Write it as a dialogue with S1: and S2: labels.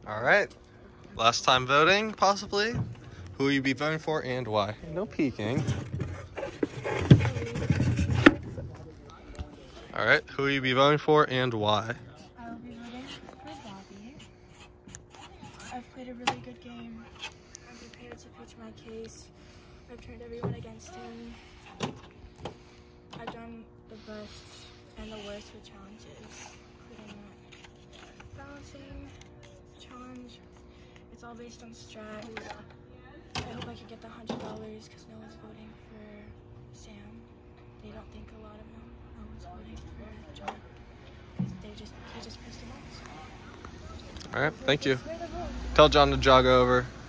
S1: All right. Last time voting, possibly. Who will you be voting for and why? No peeking. All right. Who will you be voting for and why?
S2: I will be voting for Bobby. I've played a really good game. I'm prepared to pitch my case. I've turned everyone against him. I've done the best and the worst with challenges, including that balancing challenge. It's all based on strat. I hope I can get the $100 because no one's voting for Sam. They don't think a lot of him. No one's voting for John because he just pissed him off.
S1: All right. Thank you. Tell John to jog over.